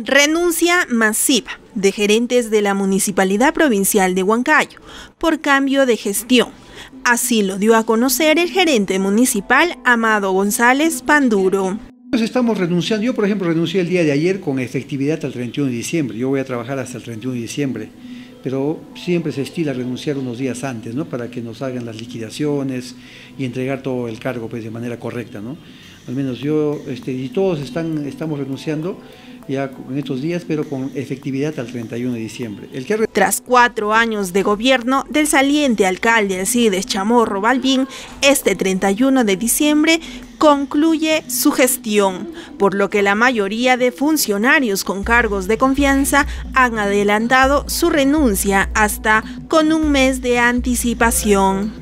Renuncia masiva de gerentes de la Municipalidad Provincial de Huancayo por cambio de gestión. Así lo dio a conocer el gerente municipal Amado González Panduro. Estamos renunciando. Yo, por ejemplo, renuncié el día de ayer con efectividad al 31 de diciembre. Yo voy a trabajar hasta el 31 de diciembre, pero siempre se estila renunciar unos días antes, ¿no? Para que nos hagan las liquidaciones y entregar todo el cargo pues, de manera correcta, ¿no? Al menos yo y todos estamos renunciando ya en estos días, pero con efectividad al 31 de diciembre. Tras 4 años de gobierno del saliente alcalde Alcides Chamorro Balbín, este 31 de diciembre concluye su gestión, por lo que la mayoría de funcionarios con cargos de confianza han adelantado su renuncia hasta con un mes de anticipación.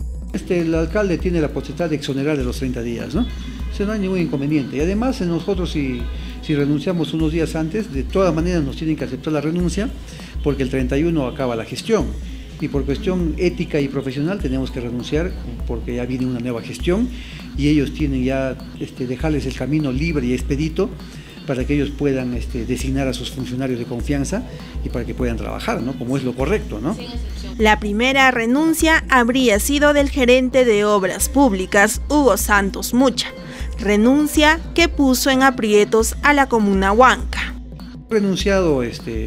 El alcalde tiene la potestad de exonerar de los 30 días, ¿no? O sea, no hay ningún inconveniente. Y además nosotros si renunciamos unos días antes, de todas maneras nos tienen que aceptar la renuncia, porque el 31 acaba la gestión. Y por cuestión ética y profesional tenemos que renunciar, porque ya viene una nueva gestión y ellos tienen ya dejarles el camino libre y expedito para que ellos puedan designar a sus funcionarios de confianza y para que puedan trabajar, ¿no? Como es lo correcto, ¿no? La primera renuncia habría sido del gerente de Obras Públicas, Hugo Santos Mucha. Renuncia que puso en aprietos a la comuna Huanca. Renunciado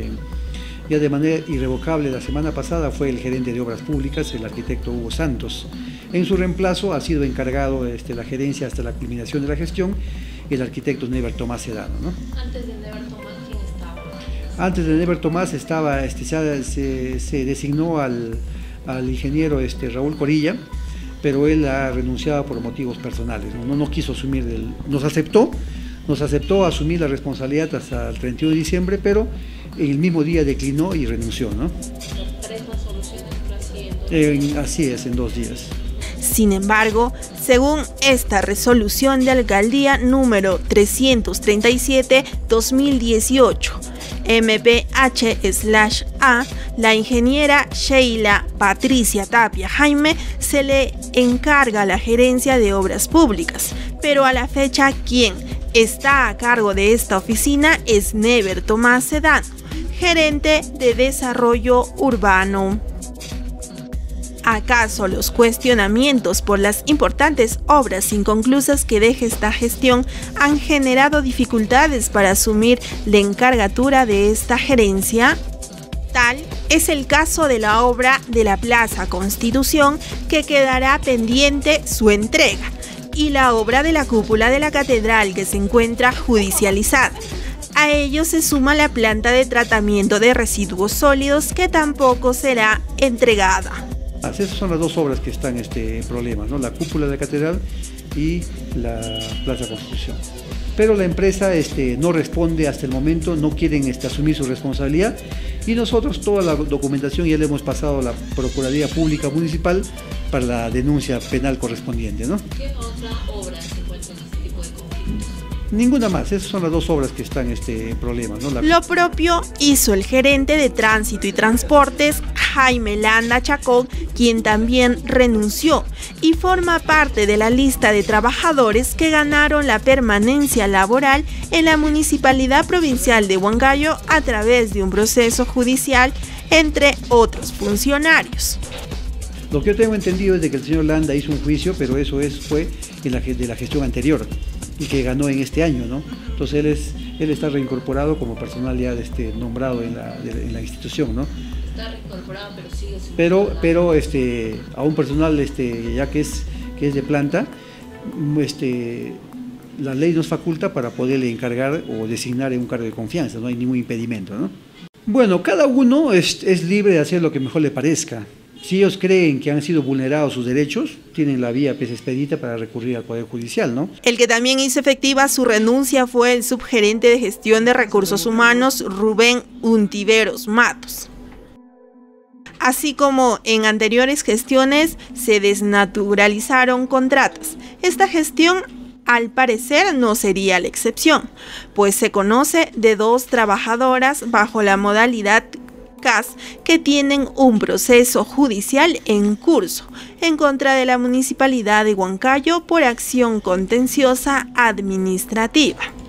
ya de manera irrevocable la semana pasada fue el gerente de Obras Públicas, el arquitecto Hugo Santos. En su reemplazo ha sido encargado la gerencia hasta la culminación de la gestión el arquitecto Never Tomás Sedano, ¿no? Antes de Never Tomás, ¿quién estaba? Antes de Never Tomás estaba, se designó al ingeniero Raúl Corilla, pero él ha renunciado por motivos personales, no quiso asumir, nos aceptó asumir la responsabilidad hasta el 31 de diciembre, pero el mismo día declinó y renunció, ¿no? Las 3 resoluciones Así es, en 2 días. Sin embargo, según esta resolución de alcaldía número 337-2018, MPH/A, la ingeniera Sheila Patricia Tapia Jaime se le encarga la gerencia de obras públicas, pero a la fecha quien está a cargo de esta oficina es Never Tomás Sedano, gerente de desarrollo urbano. ¿Acaso los cuestionamientos por las importantes obras inconclusas que deja esta gestión han generado dificultades para asumir la encargatura de esta gerencia? Tal es el caso de la obra de la Plaza Constitución, que quedará pendiente su entrega, y la obra de la cúpula de la catedral, que se encuentra judicializada. A ello se suma la planta de tratamiento de residuos sólidos, que tampoco será entregada. Esas son las 2 obras que están en problemas, ¿no? La cúpula de la catedral y la Plaza Constitución. Pero la empresa no responde hasta el momento, no quieren asumir su responsabilidad, y nosotros toda la documentación ya le hemos pasado a la Procuraduría Pública Municipal para la denuncia penal correspondiente, ¿no? ¿Qué otra obra se encuentra en este tipo de conflictos? Ninguna más, esas son las 2 obras que están en problemas, ¿no? Lo propio hizo el gerente de Tránsito y Transportes, Jaime Landa Chacón, quien también renunció y forma parte de la lista de trabajadores que ganaron la permanencia laboral en la Municipalidad Provincial de Huancayo a través de un proceso judicial, entre otros funcionarios. Lo que yo tengo entendido es de que el señor Landa hizo un juicio, pero eso fue de la gestión anterior y que ganó en este año, ¿no? Entonces él está reincorporado como personal ya nombrado en la institución, ¿no? Está reincorporado, pero sigue siendo pero a un personal ya que es de planta, la ley nos faculta para poderle encargar o designar en un cargo de confianza, no hay ningún impedimento, ¿no? Bueno, cada uno es libre de hacer lo que mejor le parezca. Si ellos creen que han sido vulnerados sus derechos, tienen la vía expedita para recurrir al Poder Judicial, ¿no? El que también hizo efectiva su renuncia fue el subgerente de Gestión de Recursos Humanos, Rubén Untiveros Matos. Así como en anteriores gestiones se desnaturalizaron contratos, esta gestión al parecer no sería la excepción, pues se conoce de 2 trabajadoras bajo la modalidad CAS que tienen un proceso judicial en curso en contra de la Municipalidad de Huancayo por acción contenciosa administrativa.